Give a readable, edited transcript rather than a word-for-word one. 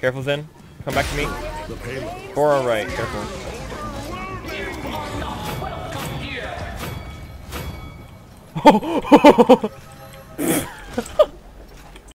Careful, Zen. Come back to me. The payload. Or alright, careful.